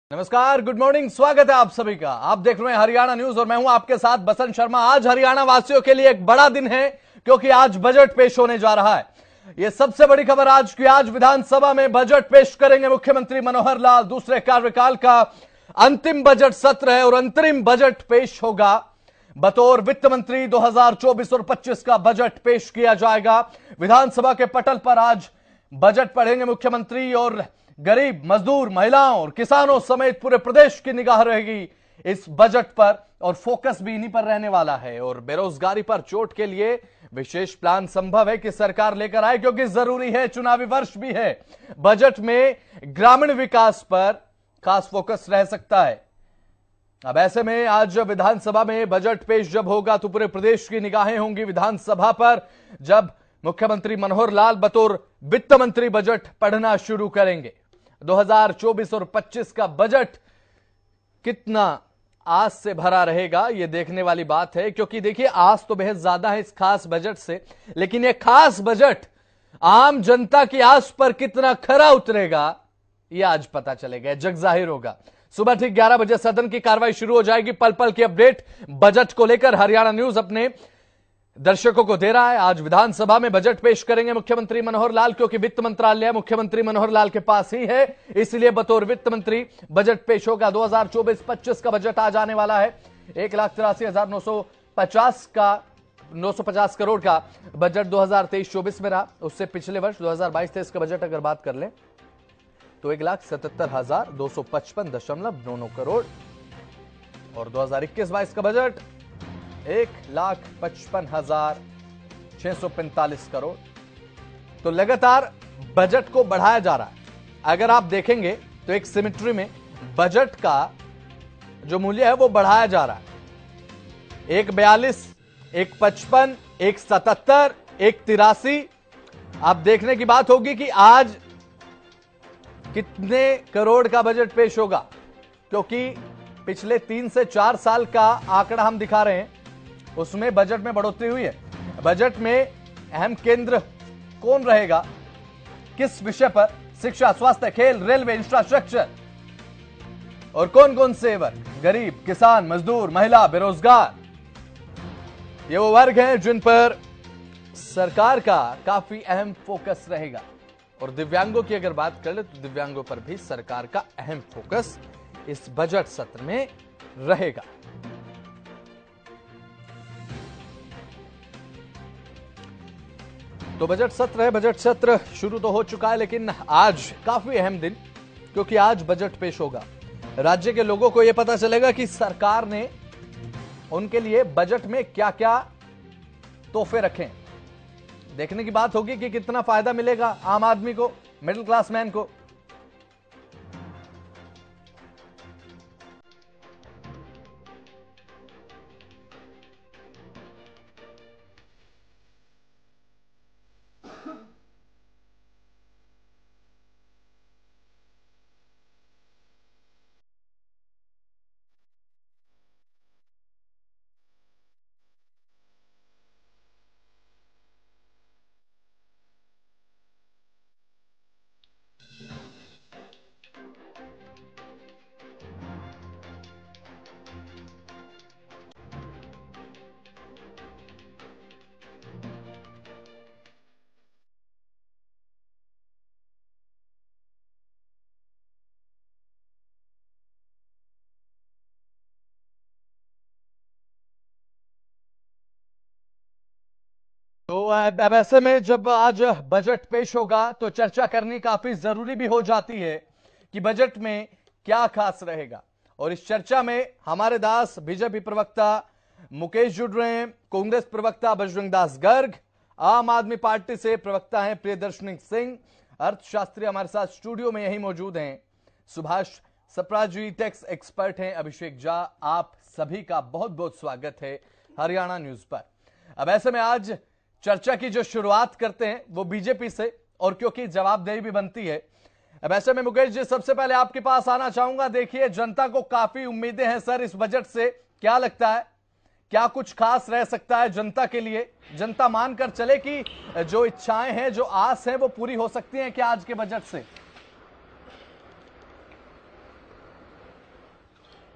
नमस्कार, good morning, स्वागत है आप सभी का। आप देख रहे हैं हरियाणा न्यूज और मैं हूं आपके साथ बसंत शर्मा। आज हरियाणा वासियों के लिए एक बड़ा दिन है क्योंकि आज बजट पेश होने जा रहा है। यह सबसे बड़ी खबर आज की। आज विधानसभा में बजट पेश करेंगे मुख्यमंत्री मनोहर लाल। दूसरे कार्यकाल का अंतिम बजट सत्र है और अंतरिम बजट पेश होगा। बतौर वित्त मंत्री 2024 और 25 का बजट पेश किया जाएगा। विधानसभा के पटल पर आज बजट पढ़ेंगे मुख्यमंत्री और गरीब, मजदूर, महिलाओं और किसानों समेत पूरे प्रदेश की निगाह रहेगी इस बजट पर और फोकस भी इन्हीं पर रहने वाला है। और बेरोजगारी पर चोट के लिए विशेष प्लान संभव है कि सरकार लेकर आए क्योंकि जरूरी है, चुनावी वर्ष भी है। बजट में ग्रामीण विकास पर खास फोकस रह सकता है। अब ऐसे में आज विधानसभा में बजट पेश जब होगा तो पूरे प्रदेश की निगाहें होंगी विधानसभा पर, जब मुख्यमंत्री मनोहर लाल बतौर वित्त मंत्री बजट पढ़ना शुरू करेंगे। 2024 और 25 का बजट कितना आस से भरा रहेगा यह देखने वाली बात है, क्योंकि देखिए आस तो बेहद ज्यादा है इस खास बजट से, लेकिन यह खास बजट आम जनता की आस पर कितना खरा उतरेगा यह आज पता चलेगा, जग जाहिर होगा। सुबह ठीक 11 बजे सदन की कार्रवाई शुरू हो जाएगी। पल पल की अपडेट बजट को लेकर हरियाणा न्यूज अपने दर्शकों को दे रहा है। आज विधानसभा में बजट पेश करेंगे मुख्यमंत्री मनोहर लाल, क्योंकि वित्त मंत्रालय मुख्यमंत्री मनोहर लाल के पास ही है, इसलिए बतौर वित्त मंत्री बजट पेश होगा। 2024-25 का बजट आज आने वाला है। 1,83,950 करोड़ का बजट 2023-24 में रहा। उससे पिछले वर्ष 2022-23 का बजट अगर बात कर लें तो 1,77,255.99 करोड़ और 2021-22 का बजट 1,55,645 करोड़। तो लगातार बजट को बढ़ाया जा रहा है। अगर आप देखेंगे तो एक सिमेट्री में बजट का जो मूल्य है वो बढ़ाया जा रहा है। 1,42, 1,55, 1,77, 1,83। आप देखने की बात होगी कि आज कितने करोड़ का बजट पेश होगा, क्योंकि पिछले 3 से 4 साल का आंकड़ा हम दिखा रहे हैं, उसमें बजट में बढ़ोतरी हुई है। बजट में अहम केंद्र कौन रहेगा, किस विषय पर? शिक्षा, स्वास्थ्य, खेल, रेलवे, इंफ्रास्ट्रक्चर और कौन कौन से वर्ग? गरीब, किसान, मजदूर, महिला, बेरोजगार। ये वो वर्ग हैं जिन पर सरकार का काफी अहम फोकस रहेगा। और दिव्यांगों की अगर बात कर ले तो दिव्यांगों पर भी सरकार का अहम फोकस इस बजट सत्र में रहेगा। तो बजट सत्र है, बजट सत्र शुरू तो हो चुका है, लेकिन आज काफी अहम दिन, क्योंकि आज बजट पेश होगा। राज्य के लोगों को यह पता चलेगा कि सरकार ने उनके लिए बजट में क्या क्या तोहफे रखे। देखने की बात होगी कि कितना फायदा मिलेगा आम आदमी को, मिडिल क्लास मैन को। तो अब ऐसे में जब आज बजट पेश होगा तो चर्चा करनी काफी जरूरी भी हो जाती है कि बजट में क्या खास रहेगा। और इस चर्चा में हमारे दास बीजेपी प्रवक्ता मुकेश जुड़ रहे हैं, कांग्रेस प्रवक्ता बजरंग दास गर्ग, आम आदमी पार्टी से प्रवक्ता हैं प्रियदर्शनी सिंह, अर्थशास्त्री हमारे साथ स्टूडियो में यही मौजूद हैं सुभाष सप्रा जी, टैक्स एक्सपर्ट हैं अभिषेक झा। आप सभी का बहुत बहुत स्वागत है हरियाणा न्यूज पर। अब ऐसे में आज चर्चा की जो शुरुआत करते हैं वो बीजेपी से, और क्योंकि जवाबदेही भी बनती है। अब ऐसे में मुकेश जी, सबसे पहले आपके पास आना चाहूंगा। देखिए, जनता को काफी उम्मीदें हैं सर इस बजट से, क्या लगता है क्या कुछ खास रह सकता है जनता के लिए? जनता मानकर चले कि जो इच्छाएं हैं, जो आस है, वो पूरी हो सकती हैं क्या आज के बजट से?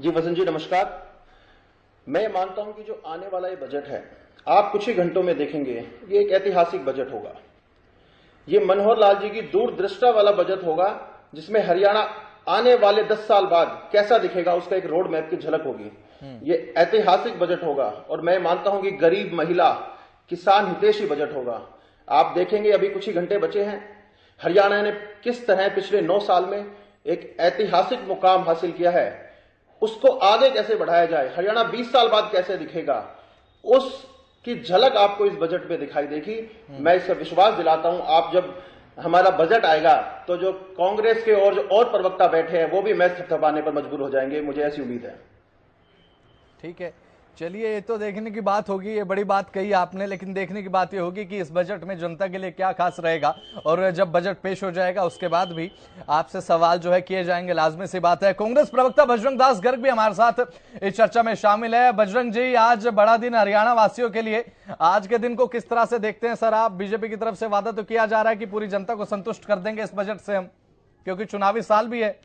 जी वसंत जी नमस्कार। मैं मानता हूं कि जो आने वाला ये बजट है आप कुछ ही घंटों में देखेंगे, ये एक ऐतिहासिक बजट होगा। ये मनोहर लाल जी की दूरदृष्टा वाला बजट होगा जिसमें हरियाणा आने वाले 10 साल बाद कैसा दिखेगा उसका एक रोड मैप की झलक होगी। ये ऐतिहासिक बजट होगा और मैं मानता हूं कि गरीब, महिला, किसान हितैषी बजट होगा। आप देखेंगे अभी कुछ ही घंटे बचे हैं, हरियाणा ने किस तरह पिछले 9 साल में एक ऐतिहासिक मुकाम हासिल किया है, उसको आगे कैसे बढ़ाया जाए, हरियाणा 20 साल बाद कैसे दिखेगा, उसकी झलक आपको इस बजट में दिखाई देगी। मैं इसका विश्वास दिलाता हूं, आप जब हमारा बजट आएगा तो जो कांग्रेस के और प्रवक्ता बैठे हैं वो भी मैच थपथपाने पर मजबूर हो जाएंगे, मुझे ऐसी उम्मीद है। ठीक है, चलिए, ये तो देखने की बात होगी, ये बड़ी बात कही आपने, लेकिन देखने की बात ये होगी कि इस बजट में जनता के लिए क्या खास रहेगा। और जब बजट पेश हो जाएगा उसके बाद भी आपसे सवाल जो है किए जाएंगे, लाजमी सी बात है। कांग्रेस प्रवक्ता बजरंग दास गर्ग भी हमारे साथ इस चर्चा में शामिल है। बजरंग जी, आज बड़ा दिन हरियाणा वासियों के लिए, आज के दिन को किस तरह से देखते हैं सर आप? बीजेपी की तरफ से वादा तो किया जा रहा है कि पूरी जनता को संतुष्ट कर देंगे इस बजट से हम, क्योंकि चुनावी साल भी है।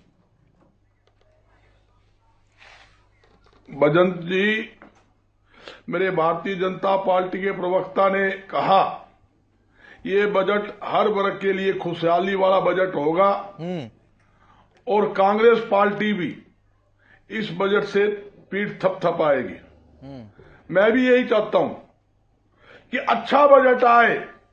बजंत जी, मेरे भारतीय जनता पार्टी के प्रवक्ता ने कहा ये बजट हर वर्ग के लिए खुशहाली वाला बजट होगा और कांग्रेस पार्टी भी इस बजट से पीठ थपथपाएगी। मैं भी यही चाहता हूं कि अच्छा बजट आए,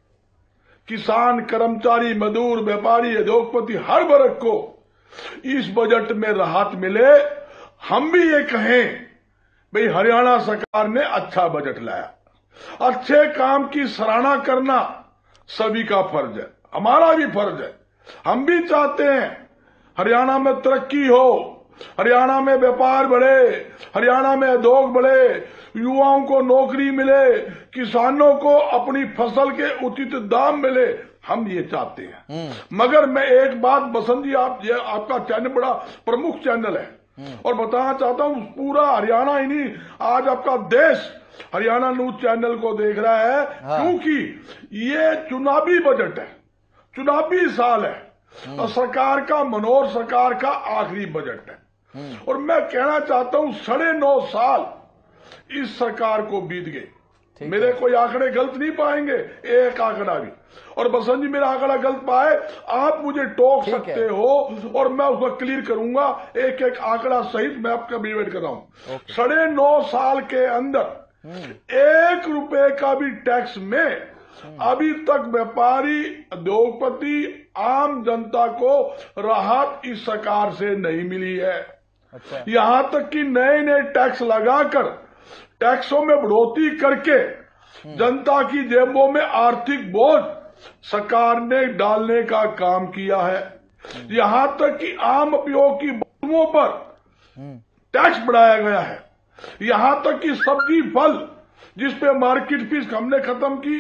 किसान, कर्मचारी, मजदूर, व्यापारी, उद्योगपति, हर वर्ग को इस बजट में राहत मिले। हम भी ये कहें भाई हरियाणा सरकार ने अच्छा बजट लाया। अच्छे काम की सराहना करना सभी का फर्ज है, हमारा भी फर्ज है। हम भी चाहते हैं हरियाणा में तरक्की हो, हरियाणा में व्यापार बढ़े, हरियाणा में उद्योग बढ़े, युवाओं को नौकरी मिले, किसानों को अपनी फसल के उचित दाम मिले, हम ये चाहते हैं। मगर मैं एक बात बसंत जी, आपका चैनल बड़ा प्रमुख चैनल है और बताना चाहता हूं, पूरा हरियाणा ही नहीं, आज आपका देश हरियाणा न्यूज चैनल को देख रहा है। क्योंकि ये चुनावी बजट है, चुनावी साल है और सरकार का, मनोहर सरकार का आखिरी बजट है। और मैं कहना चाहता हूं 9.5 साल इस सरकार को बीत गए, मेरे कोई आंकड़े गलत नहीं पाएंगे, एक आंकड़ा भी। और बसंत जी मेरा आंकड़ा गलत पाए, आप मुझे टोक सकते हो और मैं उसको क्लियर करूंगा, एक एक आंकड़ा सहित मैं आपका वेट कर रहा हूं। 9.5 साल के अंदर 1 रुपए का भी टैक्स में अभी तक व्यापारी, उद्योगपति, आम जनता को राहत इस सरकार से नहीं मिली है। अच्छा। यहां तक कि नए नए टैक्स लगाकर, टैक्सों में बढ़ोतरी करके जनता की जेबों में आर्थिक बोझ सरकार ने डालने का काम किया है। यहां तक कि आम उपयोग की वस्तुओं पर टैक्स बढ़ाया गया है। यहां तक कि सब्जी, फल जिस पे मार्केट फीस हमने खत्म की,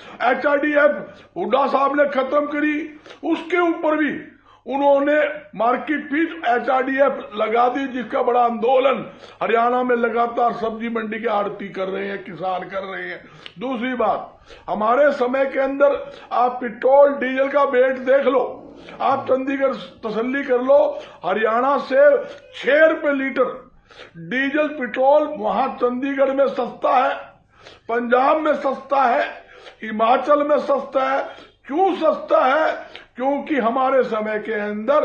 HRDF हुड्डा साहब ने खत्म करी, उसके ऊपर भी उन्होंने मार्केट फीस HRDF लगा दी, जिसका बड़ा आंदोलन हरियाणा में लगातार सब्जी मंडी के आड़ती कर रहे हैं, किसान कर रहे हैं। दूसरी बात, हमारे समय के अंदर आप पेट्रोल डीजल का रेट देख लो, आप चंडीगढ़ तसल्ली कर लो, हरियाणा से 6 रुपए लीटर डीजल पेट्रोल वहां चंडीगढ़ में सस्ता है, पंजाब में सस्ता है, हिमाचल में सस्ता है। क्यों सस्ता है? क्योंकि हमारे समय के अंदर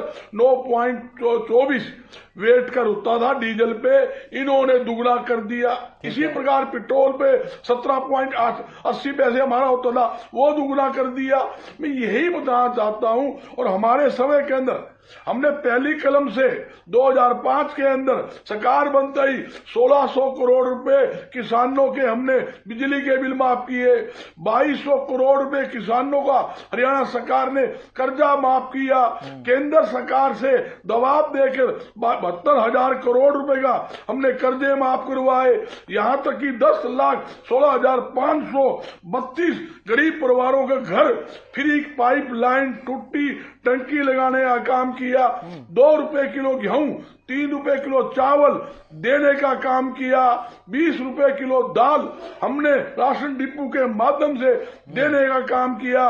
9.24 वेट कर होता था डीजल पे, इन्होंने दुगना कर दिया। इसी प्रकार पेट्रोल पे 17.80 पैसे हमारा होता था, वो दुगना कर दिया। मैं यही बताना चाहता हूं। और हमारे समय के अंदर हमने पहली कलम से 2005 के अंदर सरकार बनते ही 1600 करोड़ रुपए किसानों के हमने बिजली के बिल माफ किए, 2200 करोड़ रुपए किसानों का हरियाणा सरकार ने कर्जा माफ किया। केंद्र सरकार से दबाव देकर 72,000 करोड़ रुपए का हमने कर्जे माफ करवाए। यहां तक कि 10,16,532 गरीब परिवारों के घर फ्री पाइप लाइन, टूटी टंकी लगाने का काम किया। 2 रुपए किलो गेहूं 3 रुपए किलो चावल देने का काम किया, 20 रुपए किलो दाल हमने राशन डिपो के माध्यम से देने का काम किया,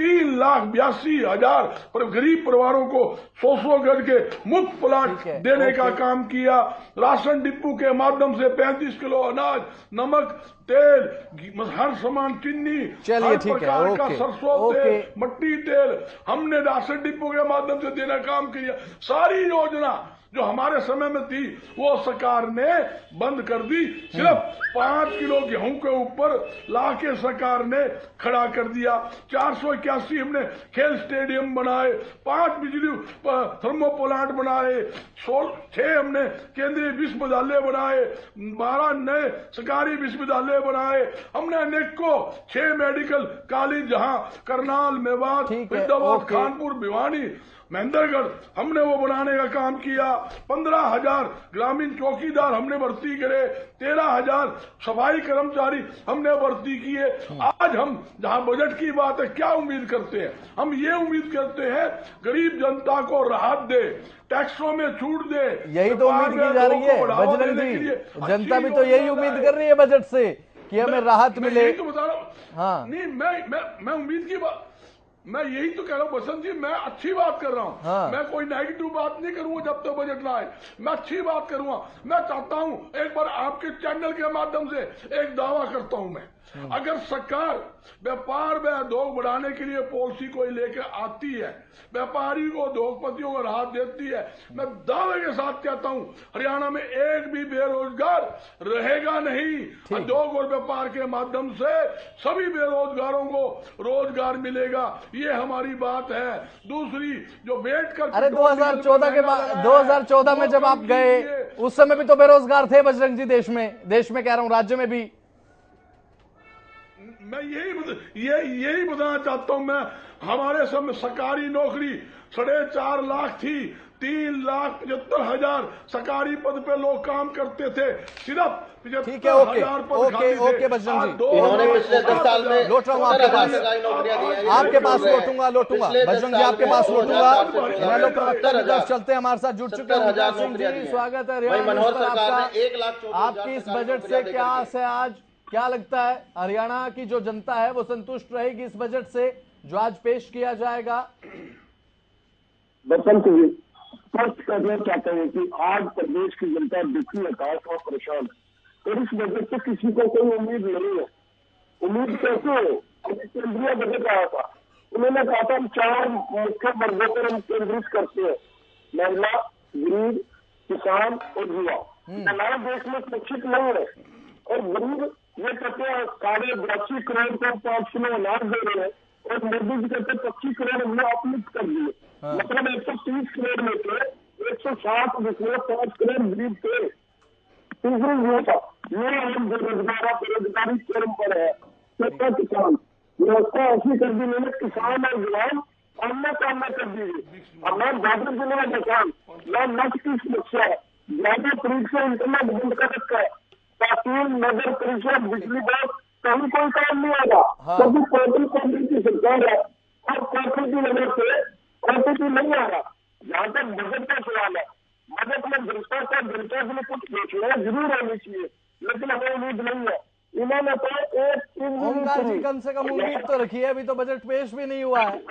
3,82,000 पर गरीब परिवारों को 100 गज के मुफ्त प्लाट देने का काम किया, राशन डिपो के माध्यम से 35 किलो अनाज, नमक, तेल, हर सामान, चीनी, हर प्रकार का सरसों तेल, मट्टी तेल हमने राशन डिपो के माध्यम से देना काम किया। सारी योजना जो हमारे समय में थी वो सरकार ने बंद कर दी। सिर्फ 5 किलो गेहूं के ऊपर लाके सरकार ने खड़ा कर दिया। 481 हमने खेल स्टेडियम बनाए, 5 बिजली थर्मो प्लांट बनाए, 6 हमने केंद्रीय विश्वविद्यालय बनाए, 12 नए सरकारी विश्वविद्यालय बनाए, हमने अनेकों 6 मेडिकल कॉलेज जहां करनाल, मेवात, फरीदाबाद, कानपुर, भिवानी, महेंद्रगढ़ हमने वो बनाने का काम किया। 15,000 ग्रामीण चौकीदार हमने भर्ती करे, 13,000 सफाई कर्मचारी हमने भर्ती किए। आज हम जहां बजट की बात है, क्या उम्मीद करते हैं? हम ये उम्मीद करते हैं गरीब जनता को राहत दे, टैक्सों में छूट दे। यही तो उम्मीद की जा रही है बजरंग जी, जनता भी तो यही उम्मीद कर रही है बजट से कि हमें राहत मिले। तो बता रहा हूँ। हाँ, नहीं मैं उम्मीद की बात, मैं यही तो कह रहा हूँ बसंत जी, मैं अच्छी बात कर रहा हूँ। हाँ। मैं कोई नेगेटिव बात नहीं करूंगा जब तक बजट ना आए, मैं अच्छी बात करूंगा। मैं चाहता हूँ एक बार आपके चैनल के माध्यम से एक दावा करता हूँ मैं, अगर सरकार व्यापार में उद्योग बढ़ाने के लिए पॉलिसी कोई लेकर आती है, व्यापारी को, उद्योगपतियों को राहत देती है, मैं दावे के साथ कहता हूं हरियाणा में एक भी बेरोजगार रहेगा नहीं। उद्योग और व्यापार के माध्यम से सभी बेरोजगारों को रोजगार मिलेगा, ये हमारी बात है। दूसरी जो वेट कर, अरे 2014 के बाद, 2014 में जब आप गए उस समय भी तो बेरोजगार थे बजरंग जी, देश में कह रहा हूं, राज्य में भी। मैं यही बताना चाहता हूं। मैं हमारे समय सरकारी नौकरी 4.5 लाख थी, 3,75,000 सरकारी पद पे लोग काम करते थे, सिर्फ 75,000 पद खाली थे। ओके बजरंग जी, इन्होंने पिछले 10 साल में लौट रहा हूँ आपके पास लौटूंगा बजरंग जी, आपके पास लौटूंगा। मैं लोग प्रवक्ता की तरफ चलते हैं, हमारे साथ जुड़ चुके हैं सिंह जी, स्वागत है आपकी इस बजट से। क्या आस है आज, क्या लगता है हरियाणा की जो जनता है वो संतुष्ट रहेगी इस बजट से जो आज पेश किया जाएगा? बसंत जी, स्पष्ट करना चाहते हैं कि आज प्रदेश की जनता दुखी, हताश और परेशान है और इस बजट से किसी को कोई उम्मीद नहीं है। उम्मीद कैसे हो? केंद्रीय बजट आया था, उन्होंने कहा था हम 4 मुख्य वर्गों पर हम केंद्रित करते हैं, महिला, गरीब, किसान और युवा। महिलाएं देश में शिक्षित नहीं है और गरीब ये कहते हैं 82.5 करोड़ को 5 किलो अनाज दे रहे हैं और मोदी जी कहते 25 करोड़ हमने अपलिफ्ट कर दिए। मतलब 130 करोड़ में से 160 जिसमें 5 करोड़ गरीब थे। तीसरी योजना ये हम बेरोजगारी चरम पर है। सबका किसान व्यवस्था ऐसी कर दी मैंने, किसान और जवान आमना सामना कर दीजिए। अब मैं भाजपा जिले में किसान, मैं नष्ट की समस्या है, ज्यादा तरीक से इंटरनेट बंद कर रखा है, तहसील, नगर परिषद, बिजली बोर्ड, कहीं कोई काम नहीं आएगा क्योंकि कांग्रेस की सरकार है और कांग्रेस की वजह से कांग्रेस नहीं आ रहा। जहां तक बजट का सवाल है, बजट में भ्रष्टाचार में कुछ घोषणाएं जरूर होनी चाहिए, लेकिन हमें उम्मीद नहीं है। इन्होंने तो एक ओंकार जी कम से कम उम्मीद तो रखिए, अभी तो बजट पेश भी नहीं हुआ है,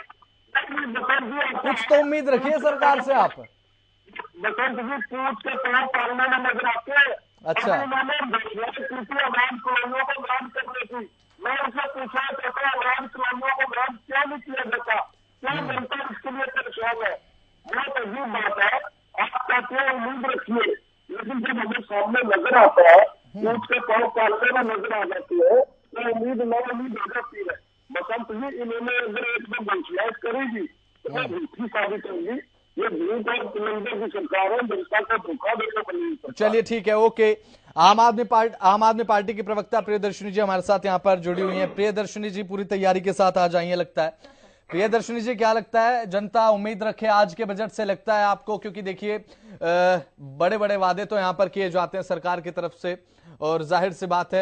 कुछ तो उम्मीद रखिए सरकार से आप। बसंत जी पूछ के तौर पालने में नजर आते हैं। अच्छा, उन्होंने अवाम कॉलोनियों को ग्रांट करने की, मैं उनसे पूछना चाहता हूँ अवाम कॉलोनियों को ग्रांट क्यों नहीं किया जाता, क्या जनता इसके लिए परेशान है? बहुत अजीब बात है। आप कहते हैं उम्मीद रखिए, लेकिन जब हमें सामने नजर आता है, पूछ के तौर पालने में नजर आ जाती है तो उम्मीद न उम्मीद हो जाती है। बसंत जी इन्होंने अगर एक दो घोषणाएं करेगी तो मैं झूठी साबित होंगी। ये झूठ और कुलंदर की सरकार है, जनता को धोखा देकर बनी। चलिए ठीक है, ओके। आम आदमी पार्टी की प्रवक्ता प्रियदर्शनी जी हमारे साथ यहाँ पर जुड़ी हुई हैं। प्रियदर्शनी जी पूरी तैयारी के साथ आ जाइए लगता है। प्रियदर्शनी जी क्या लगता है, जनता उम्मीद रखे आज के बजट से, लगता है आपको? क्योंकि देखिए बड़े बड़े वादे तो यहाँ पर किए जाते हैं सरकार की तरफ से और जाहिर सी बात है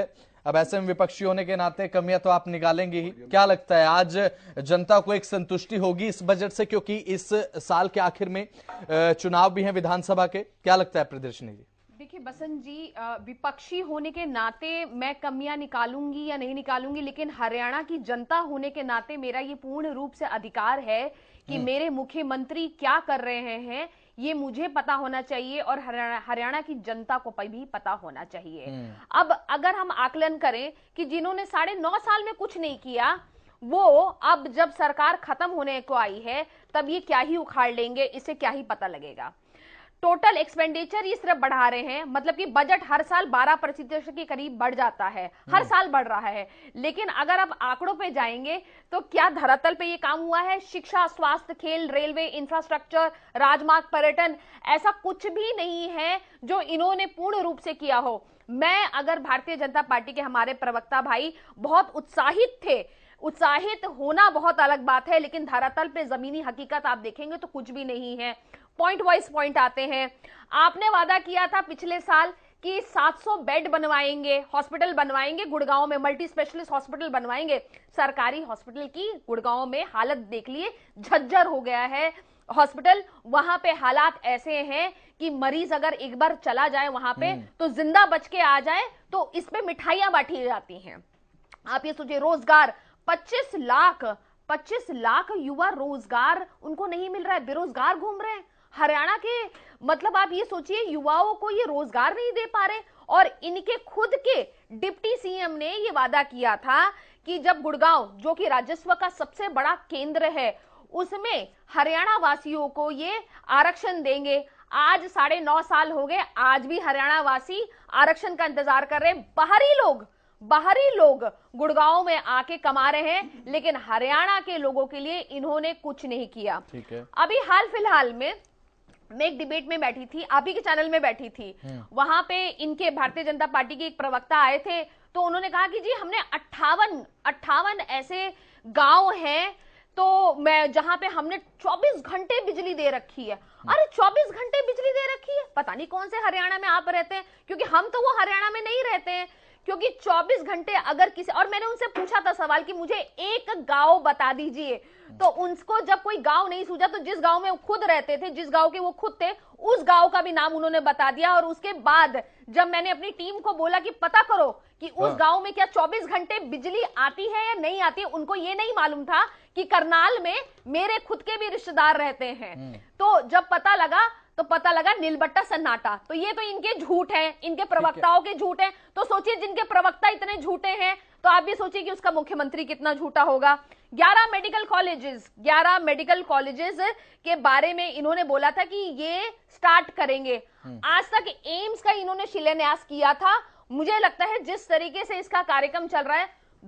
अब ऐसे में विपक्षी होने के नाते कमियां तो आप निकालेंगे ही। क्या लगता है आज जनता को एक संतुष्टि होगी इस बजट से, क्योंकि इस साल के आखिर में चुनाव भी हैं विधानसभा के? क्या लगता है प्रदर्शनी जी? देखिए बसंत जी, विपक्षी होने के नाते मैं कमियां निकालूंगी या नहीं निकालूंगी, लेकिन हरियाणा की जनता होने के नाते मेरा ये पूर्ण रूप से अधिकार है कि मेरे मुख्यमंत्री क्या कर रहे हैं ये मुझे पता होना चाहिए और हरियाणा की जनता को भी पता होना चाहिए। अब अगर हम आकलन करें कि जिन्होंने 9.5 साल में कुछ नहीं किया, वो अब जब सरकार खत्म होने को आई है तब ये क्या ही उखाड़ लेंगे, इसे क्या ही पता लगेगा। टोटल एक्सपेंडिचर ये सिर्फ बढ़ा रहे हैं, मतलब कि बजट हर साल 12% के करीब बढ़ जाता है, हर साल बढ़ रहा है। लेकिन अगर आप आंकड़ों पे जाएंगे तो क्या धरातल पे ये काम हुआ है? शिक्षा, स्वास्थ्य, खेल, रेलवे, इंफ्रास्ट्रक्चर, राजमार्ग, पर्यटन, ऐसा कुछ भी नहीं है जो इन्होंने पूर्ण रूप से किया हो। मैं अगर भारतीय जनता पार्टी के हमारे प्रवक्ता भाई बहुत उत्साहित थे, उत्साहित होना बहुत अलग बात है, लेकिन धरातल पे जमीनी हकीकत आप देखेंगे तो कुछ भी नहीं है। पॉइंट वाइज पॉइंट आते हैं। आपने वादा किया था पिछले साल कि 700 बेड बनवाएंगे, हॉस्पिटल बनवाएंगे, गुड़गांव में मल्टी स्पेशलिस्ट हॉस्पिटल बनवाएंगे। सरकारी हॉस्पिटल की गुड़गांव में हालत देख लिए, झज्जर हो गया है हॉस्पिटल। वहां पे हालात ऐसे हैं कि मरीज अगर एक बार चला जाए वहां पे तो जिंदा बच के आ जाए तो इस पे मिठाइयां बांटी जाती हैं। आप ये सोचिए, रोजगार 25 लाख युवा रोजगार उनको नहीं मिल रहा है, बेरोजगार घूम रहे हैं हरियाणा के। मतलब आप ये सोचिए, युवाओं को ये रोजगार नहीं दे पा रहे। और इनके खुद के डिप्टी सीएम ने ये वादा किया था कि जब गुड़गांव, जो कि राजस्व का सबसे बड़ा केंद्र है, उसमें हरियाणा वासियों को ये आरक्षण देंगे। आज 9.5 साल हो गए, आज भी हरियाणा वासी आरक्षण का इंतजार कर रहे हैं। बाहरी लोग गुड़गांव में आके कमा रहे हैं, लेकिन हरियाणा के लोगों के लिए इन्होंने कुछ नहीं किया। ठीक है। अभी हाल फिलहाल में मैं एक डिबेट में बैठी थी, आप ही के चैनल में बैठी थी, वहां पे इनके भारतीय जनता पार्टी के एक प्रवक्ता आए थे, तो उन्होंने कहा कि जी हमने 58 ऐसे गांव हैं तो मैं जहां पे हमने 24 घंटे बिजली दे रखी है। अरे 24 घंटे बिजली दे रखी है, पता नहीं कौन से हरियाणा में आप रहते हैं, क्योंकि हम तो वो हरियाणा में नहीं रहते हैं। क्योंकि 24 घंटे अगर किसी, और मैंने उनसे पूछा था सवाल कि मुझे एक गांव बता दीजिए, तो उनको जब कोई गांव नहीं सूझा तो जिस गांव में वो खुद रहते थे, जिस गांव के वो खुद थे, उस गांव का भी नाम उन्होंने बता दिया। और उसके बाद जब मैंने अपनी टीम को बोला कि पता करो कि उस गांव में क्या 24 घंटे बिजली आती है या नहीं आती, उनको ये नहीं मालूम था कि करनाल में मेरे खुद के भी रिश्तेदार रहते हैं। तो जब पता लगा नीलबट्टा सन्नाटा। तो ये तो इनके झूठ हैं, इनके प्रवक्ताओं के झूठ हैं। तो सोचिए, जिनके प्रवक्ता इतने झूठे हैं तो आप भी सोचिए कि उसका मुख्यमंत्री कितना झूठा होगा। 11 मेडिकल कॉलेजेस के बारे में इन्होंने बोला था कि ये स्टार्ट करेंगे। आज तक एम्स का इन्होंने शिलान्यास किया था। मुझे लगता है जिस तरीके से इसका कार्यक्रम चल रहा है,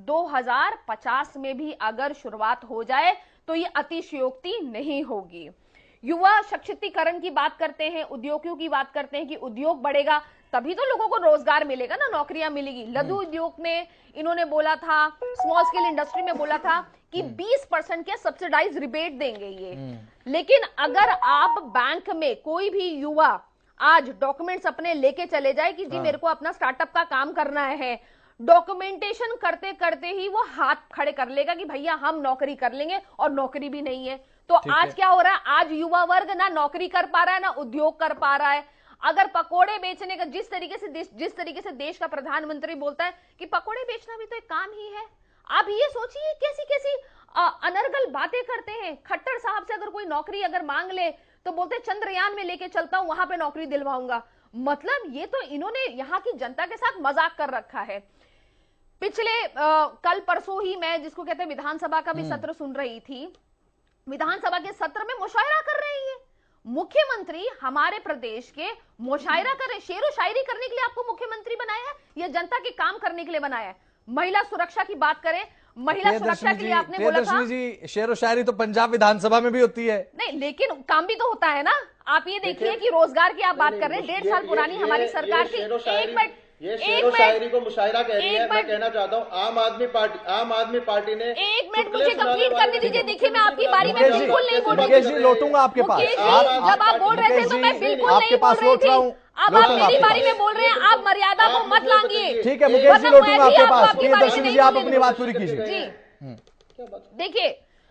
2050 में भी अगर शुरुआत हो जाए तो ये अतिशयोक्ति नहीं होगी। युवा सशक्तिकरण की बात करते हैं, उद्योगों की बात करते हैं कि उद्योग बढ़ेगा तभी तो लोगों को रोजगार मिलेगा ना, नौकरियां मिलेगी। लघु उद्योग में इन्होंने बोला था, स्मॉल स्केल इंडस्ट्री में बोला था कि 20% के सब्सिडाइज रिबेट देंगे ये। लेकिन अगर आप बैंक में कोई भी युवा आज डॉक्यूमेंट्स अपने लेके चले जाए कि जी मेरे को अपना स्टार्टअप का काम करना है, डॉक्यूमेंटेशन करते करते ही वो हाथ खड़े कर लेगा कि भैया हम नौकरी कर लेंगे, और नौकरी भी नहीं है। तो आज क्या हो रहा है, आज युवा वर्ग ना नौकरी कर पा रहा है ना उद्योग कर पा रहा है। अगर पकोड़े बेचने का जिस तरीके से देश का प्रधानमंत्री बोलता है कि पकोड़े बेचना भी तो एक काम ही है, आप ये सोचिए कैसी अनर्गल बातें करते हैं। खट्टर साहब से अगर कोई नौकरी अगर मांग ले तो बोलते चंद्रयान में लेके चलता हूं, वहां पे नौकरी दिलवाऊंगा। मतलब ये तो इन्होंने यहाँ की जनता के साथ मजाक कर रखा है। पिछले कल परसों ही मैं जिसको कहते हैं विधानसभा का भी सत्र सुन रही थी। विधानसभा के सत्र में मुशायरा कर रहे हैं, मुख्यमंत्री हमारे प्रदेश के मुशायरा कर रहे हैं। शेरो शायरी करने के लिए आपको मुख्यमंत्री बनाया है या जनता के काम करने के लिए बनाया है? महिला सुरक्षा की बात करें, महिला सुरक्षा के लिए आपने बोला था जी शेरो शायरी तो पंजाब विधानसभा में भी होती है। नहीं, लेकिन काम भी तो होता है ना। आप ये देखिए कि रोजगार की आप बात कर रहे हैं, 1.5 साल पुरानी हमारी सरकार थी। ये शेरो शायरी को मुशायरा कह रही है। मैं कहना चाहता हूँ आम आदमी पार्टी ने, एक मिनट मुझे कंप्लीट करने दीजिए। देखिए मैं आपकी बारी में बिल्कुल नहीं बोल रही थी। लौटूंगा आपके पास, जब आप बोल रहे थे तो मैं बिल्कुल नहीं बोल रही थी। अब आप मेरी बारी में बोल रहे हैं, आप मर्यादा को मत लांघिए। ठीक है मुकेश जी, लौटूंगा आपके पास। प्रियदर्शनी जी आप अपनी बात पूरी कीजिए। जी देखिए,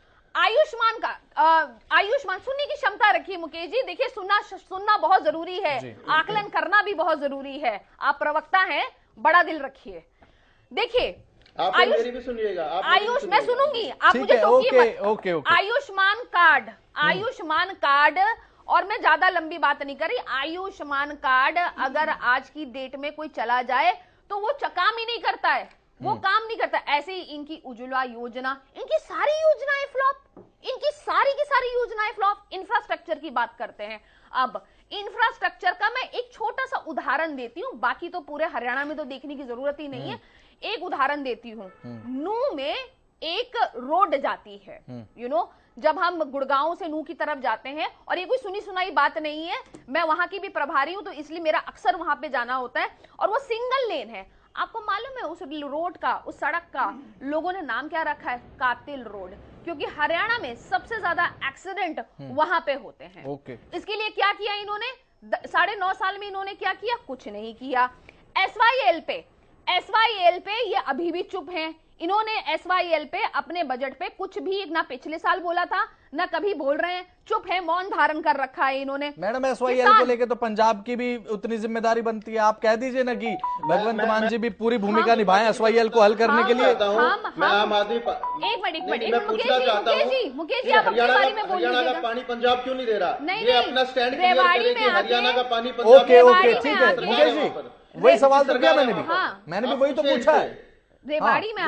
आयुष्मान सुनने की क्षमता रखिए मुकेश जी। देखिए, सुनना बहुत जरूरी है, आकलन करना भी बहुत जरूरी है। आप प्रवक्ता हैं, बड़ा दिल रखिए। देखिए मेरी भी सुनिएगा। आयुष, मैं सुनूंगी, आप मुझे टोकिए मत। आयुष्मान कार्ड, और मैं ज्यादा लंबी बात नहीं कर रही। आयुष्मान कार्ड अगर आज की डेट में कोई चला जाए तो वो काम ही नहीं करता है, वो काम नहीं करता। ऐसे ही इनकी उज्ज्वला योजना, इनकी सारी योजनाएं फ्लॉप, इनकी सारी की सारी योजनाएं फ्लॉप। इंफ्रास्ट्रक्चर की बात करते हैं। अब इंफ्रास्ट्रक्चर का मैं एक छोटा सा उदाहरण देती हूँ, बाकी तो पूरे हरियाणा में तो देखने की जरूरत ही नहीं है। एक उदाहरण देती हूँ। नूह में एक रोड जाती है, जब हम गुड़गांव से नूह की तरफ जाते हैं, और ये कोई सुनी सुनाई बात नहीं है, मैं वहां की भी प्रभारी हूं तो इसलिए मेरा अक्सर वहां पे जाना होता है, और वो सिंगल लेन है। आपको मालूम है उस रोड का, उस सड़क का लोगों ने नाम क्या रखा है? कातिल रोड, क्योंकि हरियाणा में सबसे ज्यादा एक्सीडेंट वहां पे होते हैं। इसके लिए क्या किया इन्होंने? 9.5 साल में इन्होंने क्या किया? कुछ नहीं किया। SYL पे ये अभी भी चुप हैं। इन्होंने SYL पे अपने बजट पे कुछ भी ना पिछले साल बोला था, ना कभी बोल रहे हैं, चुप है, मौन धारण कर रखा है इन्होंने। मैडम SYL को लेके तो पंजाब की भी उतनी जिम्मेदारी बनती है। आप कह दीजिए ना कि भगवंत मान जी भी पूरी भूमिका निभाएं SYL को हल करने के लिए। मैं आम आदमी मुकेश जी आप अपने बारे में बोलिए। हरियाणा का पानी पंजाब क्यों नहीं दे रहा? नहीं, ये अपना स्टैंड रेवाड़ी में हरियाणा का पानी ओके ठीक है मुकेश जी, वही सवाल तो किया मैंने भी वही तो पूछा है। रेवाड़ी में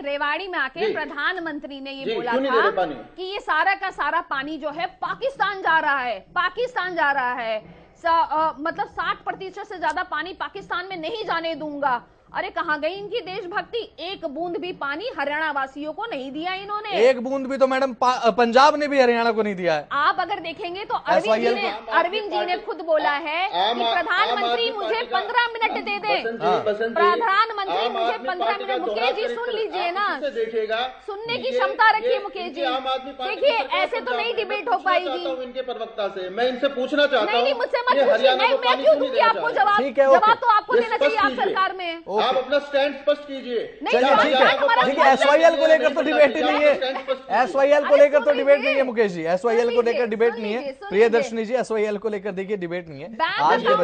आके प्रधानमंत्री ने ये बोला था कि ये सारा का सारा पानी जो है पाकिस्तान जा रहा है। मतलब 60% से ज्यादा पानी पाकिस्तान में नहीं जाने दूंगा। अरे कहाँ गई इनकी देशभक्ति? एक बूंद भी पानी हरियाणा वासियों को नहीं दिया इन्होंने। एक बूंद भी तो मैडम पंजाब ने भी हरियाणा को नहीं दिया है। आप अगर देखेंगे तो अरविंद जी ने खुद बोला है कि प्रधानमंत्री मुझे 15 मिनट दे दें। प्रधानमंत्री मुझे 15 मिनट। मुकेश जी सुन लीजिए ना, सुनने की क्षमता रखिए मुकेश जी। देखिए ऐसे तो नहीं डिबेट हो पाएगी। इनके प्रवक्ता से मैं इनसे पूछना चाहता हूँ, नहीं मुझसे मत पूछिए, मैं क्यों दूंगी आपको जवाब? जवाब तो आपको देना चाहिए, आप सरकार में। आप अपना स्टैंड स्पष्ट कीजिए। चलिए ठीक है SYL को लेकर तो डिबेट ही नहीं है। SYL को लेकर तो डिबेट नहीं है मुकेश जी, SYL को लेकर डिबेट नहीं है। प्रियदर्शनी जी SYL को लेकर देखिए डिबेट नहीं है आज के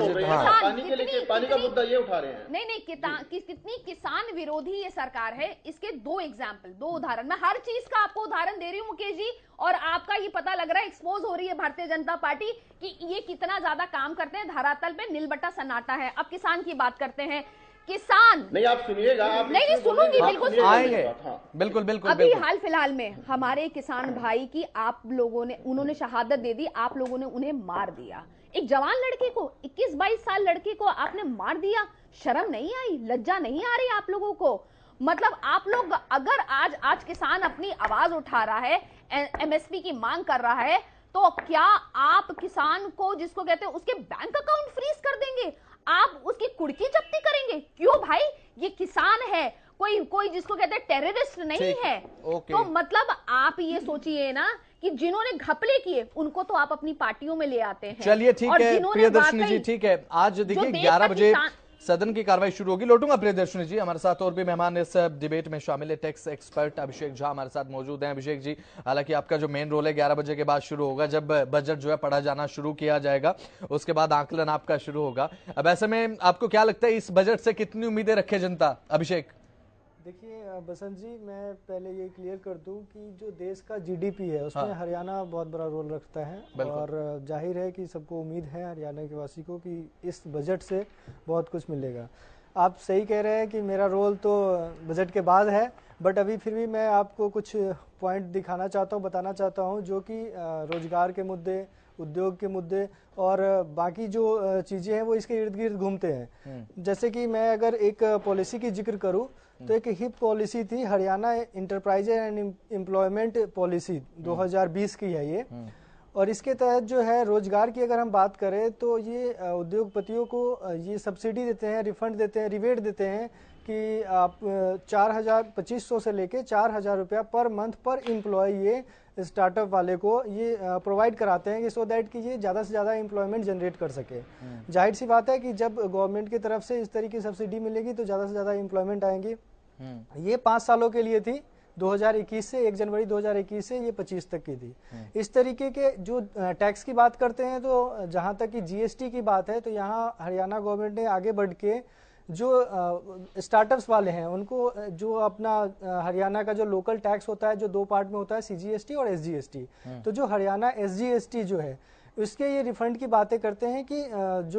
बजट। पानी का मुद्दा ये उठा रहे हैं। नहीं कितनी किसान विरोधी ये सरकार है, इसके 2 एग्जाम्पल, 2 उदाहरण। मैं हर चीज का आपको उदाहरण दे रही हूँ मुकेश जी, और आपका ये पता लग रहा है, एक्सपोज हो रही है भारतीय जनता पार्टी कि ये कितना ज्यादा काम करते हैं। धरातल पे नीलबट्टा सन्नाटा है। अब किसान की बात करते हैं। किसान नहीं, आप सुनिएगा। आप नहीं सुनूंगी, बिल्कुल आएंगे, बिल्कुल। अभी हाल फिलहाल में हमारे किसान भाई की आप लोगों ने, उन्होंने शहादत दे दी, आप लोगों ने उन्हें मार दिया। एक जवान लड़के को, 21-22 साल लड़के को आपने मार दिया। शर्म नहीं आई? लज्जा नहीं आ रही आप लोगों को? मतलब आप लोग अगर आज किसान अपनी आवाज उठा रहा है, MSP की मांग कर रहा है, तो क्या आप किसान को, जिसको कहते हैं, उसके बैंक अकाउंट फ्रीज कर देंगे? आप उसकी कुर्की जब्ती करेंगे? क्यों भाई? ये किसान है, कोई जिसको कहते हैं टेररिस्ट नहीं है। तो मतलब आप ये सोचिए ना कि जिन्होंने घपले किए उनको तो आप अपनी पार्टियों में ले आते हैं। चलिए ठीक है प्रियदर्शनी जी, ठीक है। आज देखिए 11 बजे सदन की कार्रवाई शुरू होगी। लौटूंगा प्रियदर्शनी जी, हमारे साथ और भी मेहमान इस डिबेट में शामिल है। टैक्स एक्सपर्ट अभिषेक झा हमारे साथ मौजूद हैं। अभिषेक जी, हालांकि आपका जो मेन रोल है 11 बजे के बाद शुरू होगा, जब बजट जो है पढ़ा जाना शुरू किया जाएगा, उसके बाद आकलन आपका शुरू होगा। अब ऐसे में आपको क्या लगता है इस बजट से कितनी उम्मीदें रखे जनता? अभिषेक। देखिए बसंत जी, मैं पहले ये क्लियर कर दूं कि जो देश का GDP है उसमें हरियाणा बहुत बड़ा रोल रखता है, और जाहिर है कि सबको उम्मीद है हरियाणा के वासी को कि इस बजट से बहुत कुछ मिलेगा। आप सही कह रहे हैं कि मेरा रोल तो बजट के बाद है, बट अभी फिर भी मैं आपको कुछ पॉइंट दिखाना चाहता हूँ, बताना चाहता हूँ, जो कि रोजगार के मुद्दे, उद्योग के मुद्दे और बाकी जो चीज़ें हैं वो इसके इर्द गिर्द घूमते हैं। जैसे कि मैं अगर एक पॉलिसी की जिक्र करूं तो एक हिप पॉलिसी थी, Haryana enterprise and employment policy 2020 की है ये, और इसके तहत जो है रोजगार की अगर हम बात करें तो ये उद्योगपतियों को ये सब्सिडी देते हैं, रिफंड देते हैं, रिबेट देते हैं कि आप 4,2500 से लेके 4,000 रुपया पर मंथ पर एम्प्लॉय ये स्टार्टअप वाले को ये प्रोवाइड कराते हैं कि सो दैट कि ये ज़्यादा से ज़्यादा एम्प्लॉयमेंट जनरेट कर सके। जाहिर सी बात है कि जब गवर्नमेंट की तरफ से इस तरीके की सब्सिडी मिलेगी तो ज़्यादा से ज़्यादा एम्प्लॉयमेंट आएंगी। ये 5 सालों के लिए थी, 2021 से 1 जनवरी 2021 से ये 25 तक की थी। इस तरीके के जो टैक्स की बात करते हैं तो जहां तक कि जीएसटी की बात है तो यहाँ हरियाणा गवर्नमेंट ने आगे बढ़ के जो स्टार्टअप्स वाले हैं उनको जो अपना हरियाणा का जो लोकल टैक्स होता है जो 2 पार्ट में होता है, सीजीएसटी और एसजीएसटी, तो जो हरियाणा एसजीएसटी जो है उसके ये रिफंड की बातें करते हैं कि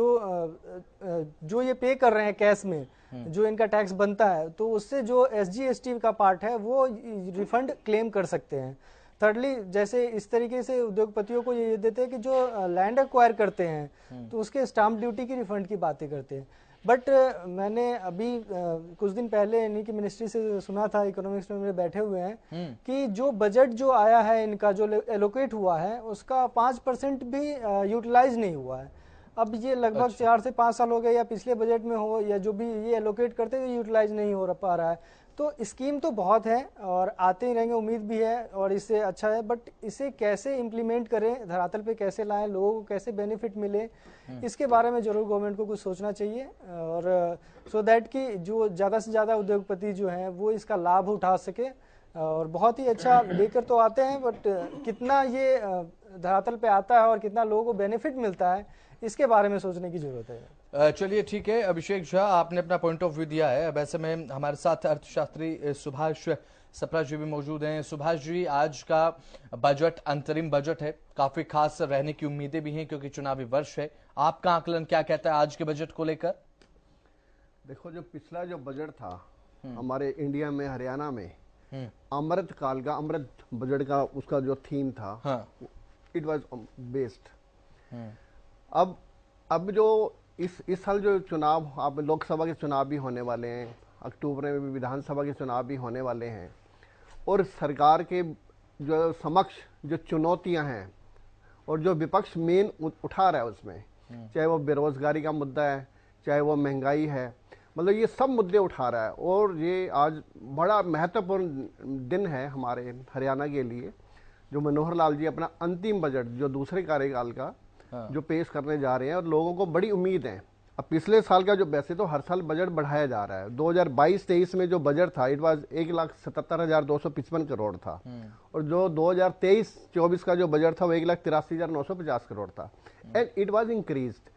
जो ये पे कर रहे हैं कैश में जो इनका टैक्स बनता है तो उससे जो एसजीएसटी का पार्ट है वो रिफंड क्लेम कर सकते हैं। थर्डली, जैसे इस तरीके से उद्योगपतियों को ये देते हैं कि जो लैंड एक्वायर करते हैं तो उसके स्टाम्प ड्यूटी की रिफंड की बातें करते हैं। बट मैंने अभी कुछ दिन पहले इन्हीं की मिनिस्ट्री से सुना था, इकोनॉमिक्स में मेरे बैठे हुए हैं, कि जो बजट जो आया है इनका जो एलोकेट हुआ है उसका 5% भी यूटिलाइज नहीं हुआ है। अब ये लगभग 4 से 5 साल हो गए या पिछले बजट में हो या जो भी ये एलोकेट करते हुए यूटिलाइज नहीं हो पा रहा है। तो स्कीम तो बहुत है और आते ही रहेंगे, उम्मीद भी है और इससे अच्छा है, बट इसे कैसे इम्प्लीमेंट करें, धरातल पे कैसे लाएं, लोगों को कैसे बेनिफिट मिले, इसके बारे में जरूर गवर्नमेंट को कुछ सोचना चाहिए और सो दैट कि जो ज़्यादा से ज़्यादा उद्योगपति जो हैं वो इसका लाभ उठा सके। और बहुत ही अच्छा लेकर तो आते हैं, बट कितना ये धरातल पे आता है और कितना लोगों को बेनिफिट मिलता है इसके बारे में सोचने की जरूरत है। चलिए ठीक है अभिषेक झा, आपने अपना पॉइंट ऑफ व्यू दिया है। अब ऐसे में हमारे साथ अर्थशास्त्री सुभाष सप्रा जी भी मौजूद हैं। सुभाष जी, आज का बजट अंतरिम बजट है, काफी खास रहने की उम्मीदें भी हैं क्योंकि चुनावी वर्ष है। आपका आकलन क्या कहता है आज के बजट को लेकर? देखो, जो पिछला जो बजट था हमारे इंडिया में, हरियाणा में, अमृत काल का, अमृत बजट का उसका जो थीम था, इट वाज बेस्ड। अब जो इस साल जो चुनाव, आप लोकसभा के चुनाव भी होने वाले हैं, अक्टूबर में भी विधानसभा के चुनाव भी होने वाले हैं, और सरकार के जो समक्ष जो चुनौतियां हैं और जो विपक्ष मेन उठा रहा है उसमें, चाहे वो बेरोजगारी का मुद्दा है, चाहे वो महंगाई है, मतलब ये सब मुद्दे उठा रहा है। और ये आज बड़ा महत्वपूर्ण दिन है हमारे हरियाणा के लिए, जो मनोहर लाल जी अपना अंतिम बजट जो दूसरे कार्यकाल का जो पेश करने जा रहे हैं, और लोगों को बड़ी उम्मीद है। अब पिछले साल का जो, वैसे तो हर साल बजट बढ़ाया जा रहा है, 2022-23 में जो बजट था इट वाज 1,77,255 करोड़ था, और जो 2023-24 का जो बजट था वो 1,83,950 करोड़ था, एंड इट वाज इंक्रीज्ड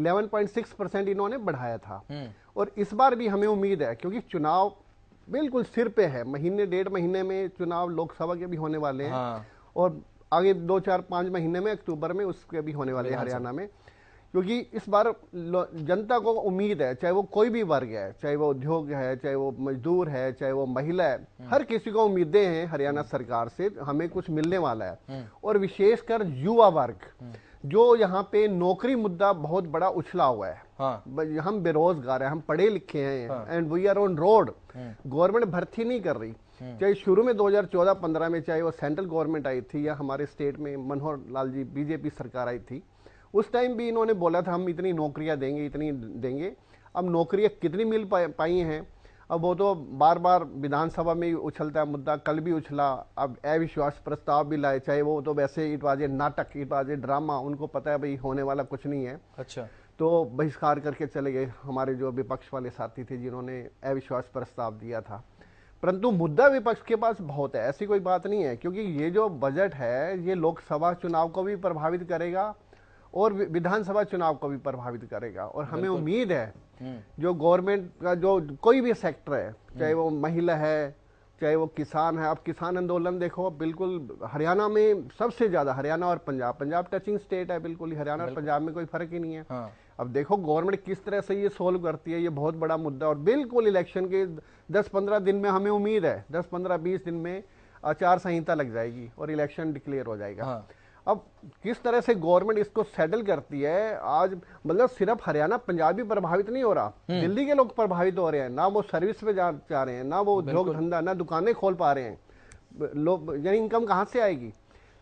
11.6% इन्होंने बढ़ाया था। और इस बार भी हमें उम्मीद है, क्योंकि चुनाव बिल्कुल सिर पे है, महीने 1.5 महीने में चुनाव लोकसभा के भी होने वाले हैं, और आगे 2-4-5 महीने में अक्टूबर में उसके भी होने वाले हैं हरियाणा में। क्योंकि इस बार जनता को उम्मीद है, चाहे वो कोई भी वर्ग है, चाहे वो उद्योग है, चाहे वो मजदूर है, चाहे वो महिला है, हर किसी को उम्मीदें हैं हरियाणा सरकार से, हमें कुछ मिलने वाला है। और विशेषकर युवा वर्ग, जो यहाँ पे नौकरी मुद्दा बहुत बड़ा उछला हुआ है। हम बेरोजगार हैं, हम पढ़े लिखे हैं, and we are on road. Government भर्ती नहीं कर रही, चाहे शुरू में 2014-15 में, चाहे वो सेंट्रल गवर्नमेंट आई थी या हमारे स्टेट में मनोहर लाल जी बीजेपी सरकार आई थी, उस टाइम भी इन्होंने बोला था हम इतनी नौकरियां देंगे, इतनी देंगे। अब नौकरियां कितनी मिल पाई हैं, अब वो तो बार बार विधानसभा में उछलता है मुद्दा, कल भी उछला, अब अविश्वास प्रस्ताव भी लाए, चाहे वो तो वैसे इट वाज ए नाटक, इट वाज ए ड्रामा, उनको पता है भाई होने वाला कुछ नहीं है। अच्छा, तो बहिष्कार करके चले गए हमारे जो विपक्ष वाले साथी थे जिन्होंने अविश्वास प्रस्ताव दिया था। परंतु मुद्दा विपक्ष के पास बहुत है, ऐसी कोई बात नहीं है, क्योंकि ये जो बजट है ये लोकसभा चुनाव को भी प्रभावित करेगा और विधानसभा चुनाव को भी प्रभावित करेगा। और हमें उम्मीद है जो गवर्नमेंट का जो कोई भी सेक्टर है, चाहे वो महिला है, चाहे वो किसान है, अब किसान आंदोलन देखो, बिल्कुल हरियाणा में सबसे ज्यादा, हरियाणा और पंजाब टचिंग स्टेट है, बिल्कुल ही हरियाणा और पंजाब में कोई फर्क ही नहीं है। अब देखो गवर्नमेंट किस तरह से ये सोल्व करती है, ये बहुत बड़ा मुद्दा। और बिल्कुल इलेक्शन के 10-15 दिन में हमें उम्मीद है, 10-15-20 दिन में आचार संहिता लग जाएगी और इलेक्शन डिक्लेयर हो जाएगा। अब किस तरह से गवर्नमेंट इसको सेटल करती है, आज मतलब सिर्फ हरियाणा पंजाब भी प्रभावित नहीं हो रहा, दिल्ली के लोग प्रभावित हो रहे हैं, ना वो सर्विस पे जा रहे हैं, ना वो उद्योग धंधा, ना दुकानें खोल पा रहे हैं, लोग, यानी इनकम कहाँ से आएगी।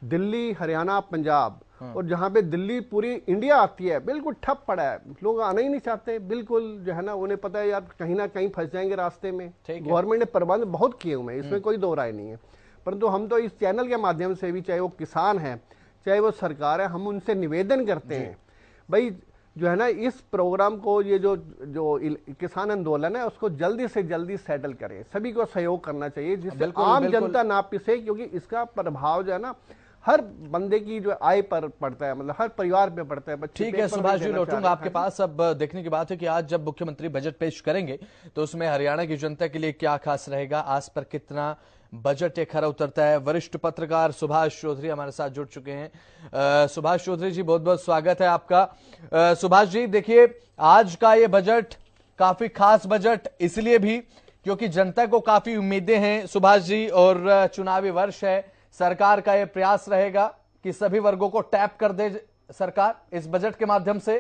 दिल्ली, हरियाणा, पंजाब, और जहां पे दिल्ली पूरी इंडिया आती है बिल्कुल ठप पड़ा है, लोग आना ही नहीं चाहते बिल्कुल, जो है ना, उन्हें पता है यार कहीं ना कहीं फंस जाएंगे रास्ते में। गवर्नमेंट ने प्रबंध बहुत किए हुए हैं, इसमें कोई दो राय नहीं है, परंतु हम तो इस चैनल के माध्यम से भी, चाहे वो किसान है चाहे वो सरकार है, हम उनसे निवेदन करते हैं भाई जो है ना, इस प्रोग्राम को, ये जो किसान आंदोलन है उसको जल्दी से जल्दी सेटल करें, सभी को सहयोग करना चाहिए जिससे आम जनता ना पिसे, क्योंकि इसका प्रभाव जो है ना हर बंदे की जो आय पर पड़ता है, मतलब हर परिवार पे पड़ता है। ठीक है सुभाष जी, लौटूंगा आपके पास। अब देखने की बात है कि आज जब मुख्यमंत्री बजट पेश करेंगे तो उसमें हरियाणा की जनता के लिए क्या खास रहेगा, आज पर कितना बजट एक खरा उतरता है। वरिष्ठ पत्रकार सुभाष चौधरी हमारे साथ जुड़ चुके हैं। सुभाष चौधरी जी, बहुत बहुत स्वागत है आपका। सुभाष जी, देखिए आज का ये बजट काफी खास बजट इसलिए भी क्योंकि जनता को काफी उम्मीदें हैं सुभाष जी, और चुनावी वर्ष है। सरकार का यह प्रयास रहेगा कि सभी वर्गों को टैप कर दे सरकार इस बजट के माध्यम से।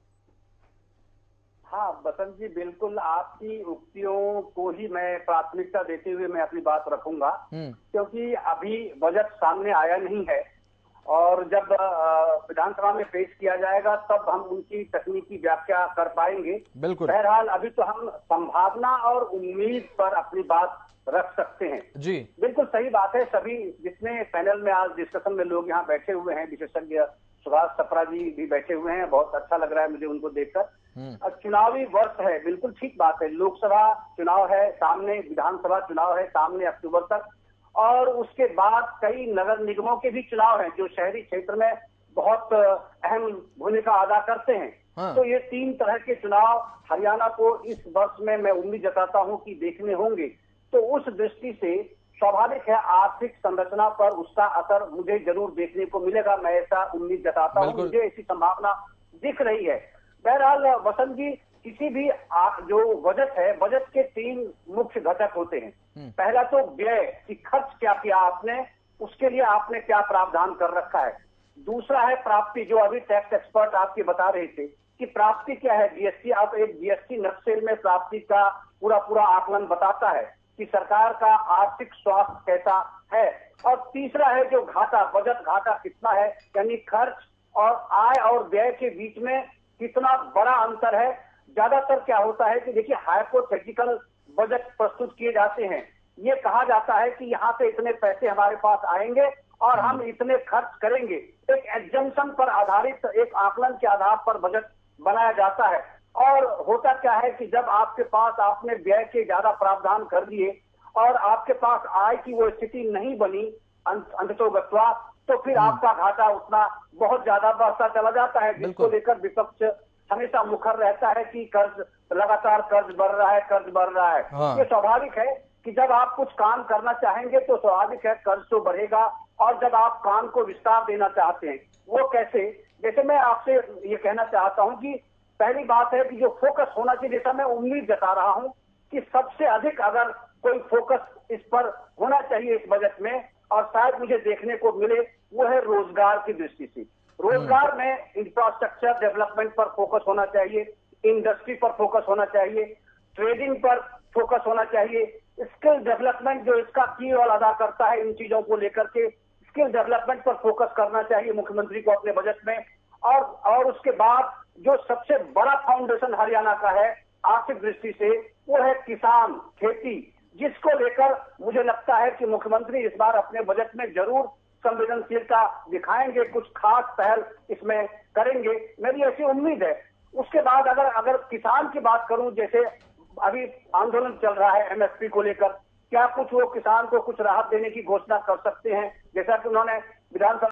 हाँ बसंत जी, बिल्कुल आपकी उक्तियों को ही मैं प्राथमिकता देते हुए मैं अपनी बात रखूंगा, क्योंकि अभी बजट सामने आया नहीं है और जब विधानसभा में पेश किया जाएगा तब हम उनकी तकनीकी व्याख्या कर पाएंगे। बिल्कुल। बहरहाल अभी तो हम संभावना और उम्मीद पर अपनी बात रख सकते हैं। जी बिल्कुल सही बात है। सभी जितने पैनल में आज डिस्कशन में लोग यहाँ बैठे हुए हैं, विशेषज्ञ सुभाष सप्रा जी भी बैठे हुए हैं, बहुत अच्छा लग रहा है मुझे उनको देखकर। चुनावी वर्ष है, बिल्कुल ठीक बात है। लोकसभा चुनाव है सामने, विधानसभा चुनाव है सामने अक्टूबर तक, और उसके बाद कई नगर निगमों के भी चुनाव हैं जो शहरी क्षेत्र में बहुत अहम भूमिका अदा करते हैं। तो ये 3 तरह के चुनाव हरियाणा को इस वर्ष में मैं उम्मीद जताता हूँ कि देखने होंगे। तो उस दृष्टि से स्वाभाविक है आर्थिक संरचना पर उसका असर मुझे जरूर देखने को मिलेगा, मैं ऐसा उम्मीद जताता हूँ, मुझे ऐसी संभावना दिख रही है। बहरहाल वसंत जी, किसी भी जो बजट है, बजट के 3 मुख्य घटक होते हैं। पहला तो व्यय कि खर्च क्या किया आपने, उसके लिए आपने क्या प्रावधान कर रखा है। दूसरा है प्राप्ति, जो अभी टैक्स एक्सपर्ट आपके बता रहे थे कि प्राप्ति क्या है। जीएसटी, अब एक जीएसटी नक्शेल में प्राप्ति का पूरा आकलन बताता है कि सरकार का आर्थिक स्वास्थ्य कैसा है। और तीसरा है जो घाटा, बजट घाटा कितना है, यानी खर्च और आय और व्यय के बीच में कितना बड़ा अंतर है। ज्यादातर क्या होता है कि देखिए हाइपोथेटिकल बजट प्रस्तुत किए जाते हैं, ये कहा जाता है कि यहाँ से इतने पैसे हमारे पास आएंगे और हम इतने खर्च करेंगे। एक एग्जम्पशन पर आधारित एक आकलन के आधार पर बजट बनाया जाता है। और होता क्या है कि जब आपके पास आपने व्यय के ज्यादा प्रावधान कर दिए और आपके पास आय की वो स्थिति नहीं बनी अंततोगत्वा, तो फिर आपका घाटा उतना बहुत ज्यादा बढ़ता चला जाता है, जिसको लेकर विपक्ष हमेशा मुखर रहता है कि कर्ज, लगातार कर्ज बढ़ रहा है, कर्ज बढ़ रहा है। हाँ। ये स्वाभाविक है कि जब आप कुछ काम करना चाहेंगे तो स्वाभाविक है कर्ज तो बढ़ेगा, और जब आप काम को विस्तार देना चाहते हैं वो कैसे। जैसे मैं आपसे ये कहना चाहता हूं कि पहली बात है कि जो फोकस होना चाहिए, जैसा मैं उम्मीद जता रहा हूं कि सबसे अधिक अगर कोई फोकस इस पर होना चाहिए इस बजट में, और शायद मुझे देखने को मिले, वो है रोजगार की दृष्टि से। रोजगार में इंफ्रास्ट्रक्चर डेवलपमेंट पर फोकस होना चाहिए, इंडस्ट्री पर फोकस होना चाहिए, ट्रेडिंग पर फोकस होना चाहिए, स्किल डेवलपमेंट जो इसका की रोल अदा करता है, इन चीजों को लेकर के स्किल डेवलपमेंट पर फोकस करना चाहिए मुख्यमंत्री को अपने बजट में। और उसके बाद जो सबसे बड़ा फाउंडेशन हरियाणा का है आर्थिक दृष्टि से, वो है किसान, खेती, जिसको लेकर मुझे लगता है कि मुख्यमंत्री इस बार अपने बजट में जरूर संवेदनशीलता दिखाएंगे, कुछ खास पहल इसमें करेंगे, मेरी ऐसी उम्मीद है। उसके बाद अगर किसान की बात करूं, जैसे अभी आंदोलन चल रहा है एमएसपी को लेकर, क्या कुछ वो किसान को कुछ राहत देने की घोषणा कर सकते हैं, जैसा कि उन्होंने विधानसभा